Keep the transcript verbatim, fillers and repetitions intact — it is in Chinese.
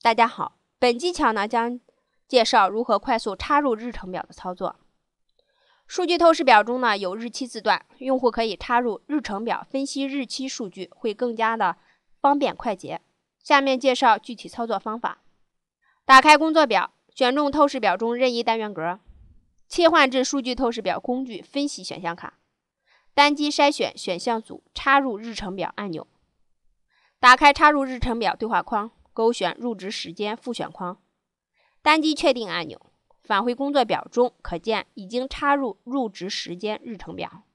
大家好，本技巧呢将介绍如何快速插入日程表的操作。数据透视表中呢有日期字段，用户可以插入日程表分析日期数据，会更加的方便快捷。下面介绍具体操作方法。打开工作表，选中透视表中任意单元格，切换至数据透视表工具分析选项卡，单击筛选选项组插入日程表按钮。打开插入日程表对话框，勾选入职时间复选框，单击确定按钮，返回工作表中可见已经插入入职时间日程表。